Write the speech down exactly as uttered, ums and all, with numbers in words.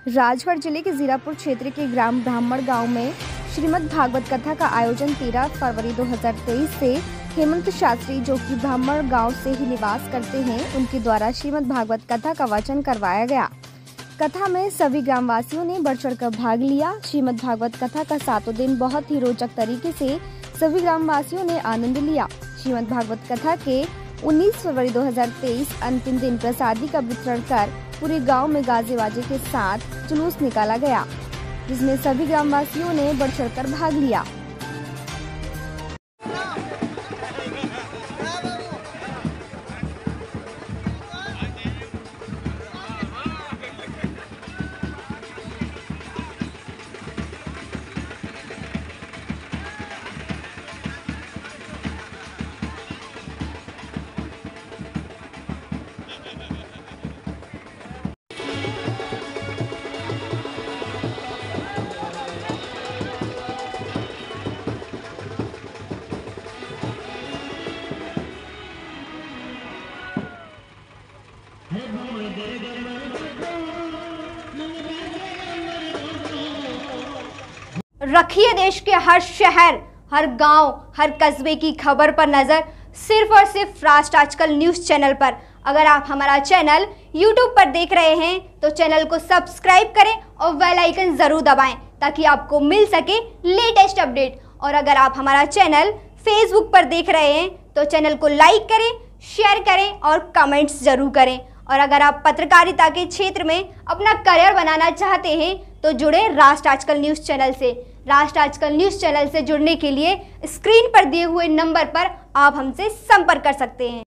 राजगढ़ जिले के जीरापुर क्षेत्र के ग्राम ब्राह्मण गांव में श्रीमद् भागवत कथा का आयोजन तेरह फरवरी दो हज़ार तेईस से हेमंत शास्त्री, जो कि ब्राह्मण गांव से ही निवास करते हैं, उनके द्वारा श्रीमद् भागवत कथा का वाचन करवाया गया। कथा में सभी ग्रामवासियों ने बढ़ चढ़कर भाग लिया। श्रीमद् भागवत कथा का सातों दिन बहुत ही रोचक तरीके से सभी ग्रामवासियों ने आनंद लिया। श्रीमद् भागवत कथा के उन्नीस फरवरी दो हज़ार तेईस अंतिम दिन प्रसादी का वितरण कर पूरे गांव में गाजे बाजे के साथ जुलूस निकाला गया, जिसमें सभी ग्रामवासियों ने बढ़ चढ़कर भाग लिया। रखिए देश के हर शहर, हर गांव, हर कस्बे की खबर पर नजर सिर्फ और सिर्फ राष्ट्र आजकल न्यूज चैनल पर। अगर आप हमारा चैनल यूट्यूब पर देख रहे हैं तो चैनल को सब्सक्राइब करें और बेल आइकन जरूर दबाएं ताकि आपको मिल सके लेटेस्ट अपडेट। और अगर आप हमारा चैनल फेसबुक पर देख रहे हैं तो चैनल को लाइक करें, शेयर करें और कमेंट्स जरूर करें। और अगर आप पत्रकारिता के क्षेत्र में अपना करियर बनाना चाहते हैं तो जुड़े राष्ट्र आजकल न्यूज़ चैनल से। राष्ट्र आजकल न्यूज़ चैनल से जुड़ने के लिए स्क्रीन पर दिए हुए नंबर पर आप हमसे संपर्क कर सकते हैं।